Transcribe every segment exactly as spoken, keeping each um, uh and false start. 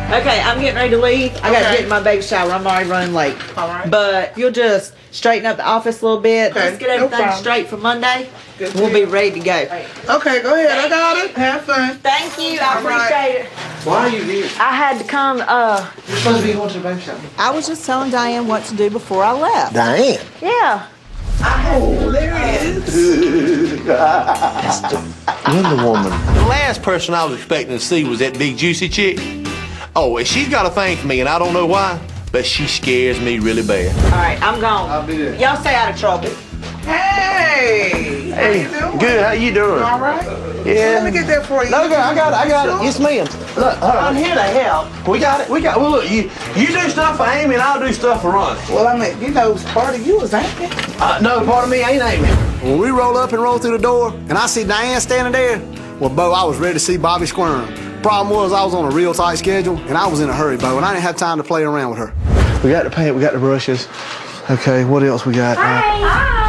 Okay, I'm getting ready to leave. I gotta Okay. get in my baby shower. I'm already running late. All right. But you'll just straighten up the office a little bit. Okay, Just get no everything problem. straight for Monday. Good We'll deal. be ready to go. Okay, go ahead. I got it. Have fun. Thank you. I All right. appreciate it. Why are you here? I had to come, uh... You're supposed to be going to the baby shower. I was just telling Diane what to do before I left. Diane? Yeah. Oh, there it is. Wonder Woman. The last person I was expecting to see was that big juicy chick. Oh, and she's got a thing for me, and I don't know why, but she scares me really bad. All right, I'm gone. I'll be there. Y'all stay out of trouble. Hey. How you doing? Good, how you doing? All right. Yeah. Let me get that for you. No, girl, I got it, I got it. Yes, ma'am. Look, hold I'm on. here to help. We got it, we got it. Well, look, you, you do stuff for Amy, and I'll do stuff for Ronnie. Well, I mean, you know, part of you is Amy. Uh, no, part of me ain't Amy. When we roll up and roll through the door, and I see Diane standing there, well, Bo, I was ready to see Bobby squirm. Problem was, I was on a real tight schedule, and I was in a hurry, Bo, and I didn't have time to play around with her. We got the paint, we got the brushes. Okay, what else we got? Hi. Hi.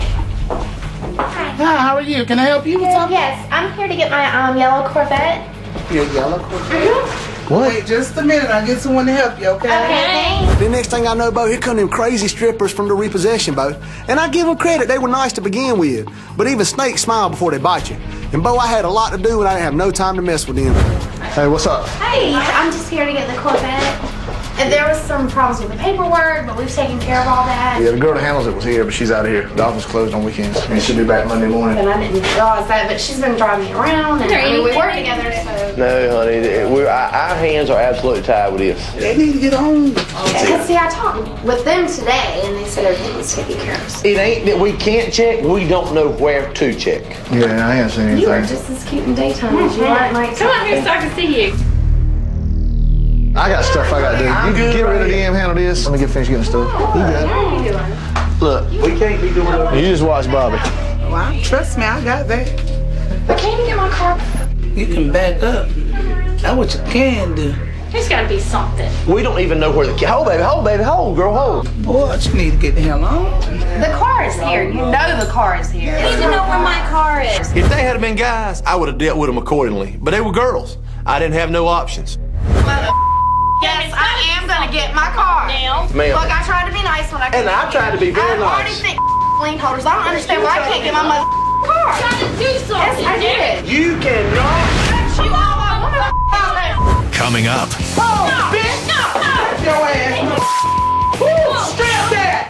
Hi, how are you? Can I help you with Good. something? Yes, I'm here to get my um yellow Corvette. Your yellow Corvette. What? Wait just a minute. I'll get someone to help you, okay? Okay. The next thing I know, Bo, here come them crazy strippers from the repossession, Bo. And I give them credit, they were nice to begin with. But even snakes smile before they bite you. And Bo, I had a lot to do and I didn't have no time to mess with them. Hey, what's up? Hey, I'm just here to get the Corvette. And there was some problems with the paperwork, but we've taken care of all that. Yeah, the girl that handles it was here, but she's out of here. The office closed on weekends. And she'll be back Monday morning. And I didn't realize that, but she's been driving me around, and I mean, we work together, so. No, honey, we're, our, our hands are absolutely tied with this. They need to get on. Because see, I talked with them today, and they said everything was taken care of. It ain't that we can't check, we don't know where to check. Yeah, I haven't seen You are anything. just as cute in daytime as you are at night. Come on here so I can see you. I got stuff I gotta do. You can get rid of the M, handle this. Let me get finished getting stuff. You good? How are you doing? Look, We can't be doing that. you just watch Bobby. Well, trust me, I got that. I can't even get my car. You can back up. That's what you can do. There's got to be something. We don't even know where the key. Hold, baby, hold, baby, hold, girl, hold. Boy, you need to get the hell on. The car is here. You know the car is here. I need to know where my car is. If they had been guys, I would have dealt with them accordingly. But they were girls. I didn't have no options. Yes, I am gonna get my car. Now. Ma'am. Look, I tried to be nice when I And I tried to be very I already nice. think lien holders. I don't understand why I can't get my mother car. Trying to do something. Yes, I did. You cannot. You all want woman out there. Coming up. Oh, bitch! No, no. Your ass. Woo, strap that!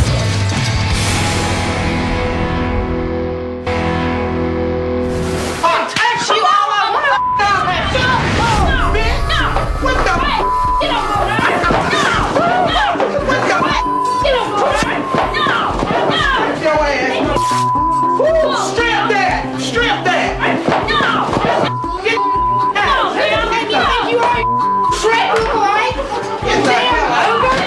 I'll text you all I want out there. Oh, bitch! What the f? Get over there. What the f? Get over there. No, no, Your ass. Woo, strap that! Strap that! no. Get No, man. Get You think you are Strap Right? Get the hell over!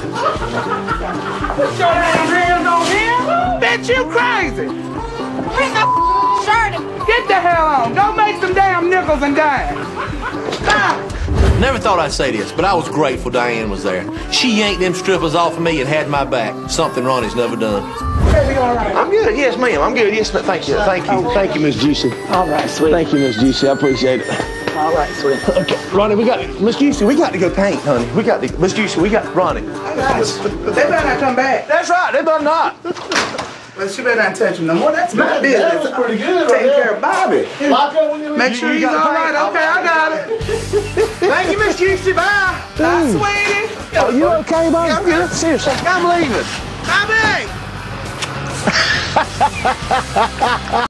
Put your damn hands on him! Bitch, you crazy! Bring the shirt. Get the hell on! Don't make some damn nickels and dimes! Stop! Never thought I'd say this, but I was grateful Diane was there. She yanked them strippers off of me and had my back. Something Ronnie's never done. Baby, all right. I'm good, yes, ma'am, I'm good, yes, ma'am. Thank you, thank you, thank you, Miss Juicy. All right, sweet. Thank you, Miss Juicy, I appreciate it. All right, sweet. Okay, Ronnie, we got, Miss Juicy, we got to go paint, honey. We got to, Miss Juicy, we got, Ronnie. I got it. But they better not come back. That's right, they better not. Well, she better not touch him no more. That's my business. That was pretty good, Taking right care of Bobby. Lock up when you Make sure you he's got all the right. paint. Okay, I got it. Thank you, Miss Juicy, bye. Bye, sweetie. Oh, you okay, Bo? I'm good. Seriously. I'm leaving. Bobby!